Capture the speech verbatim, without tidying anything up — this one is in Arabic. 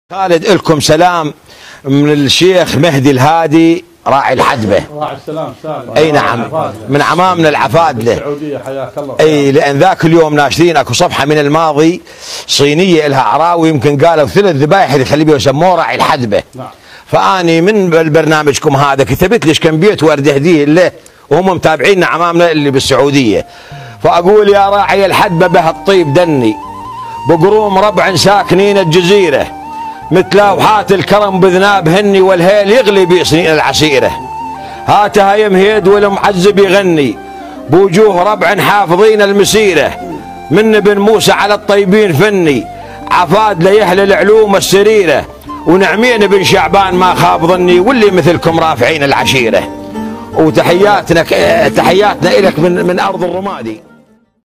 خالد لكم سلام من الشيخ مهدي الهادي راعي الحدبة. راعي السلام سالم. اي نعم، من عمامنا العفادله السعوديه. حياك الله. اي لان ذاك اليوم ناشرين اكو صفحه من الماضي صينيه لها عراوي، يمكن قالوا ثلاث ذبايح اللي يخليه يسموه راعي الحدبة. نعم. فاني من برنامجكم هذا كتبت ليش كم بيت ورد هديه له وهم متابعينا عمامنا اللي بالسعوديه، فاقول يا راعي الحدبة به الطيب دني بقروم ربع ساكنين الجزيره، مثل لوحات الكرم بذناب هني والهيل يغلي بسنين العسيره، هاتها يمهيد والمعذب يغني بوجوه ربع حافظين المسيره، من بن موسى على الطيبين فني عفاد ليهل العلوم السريره، ونعمين بن شعبان ما خاب ظني واللي مثلكم رافعين العشيره. وتحياتنا تحياتنا لك من من ارض الرمادي.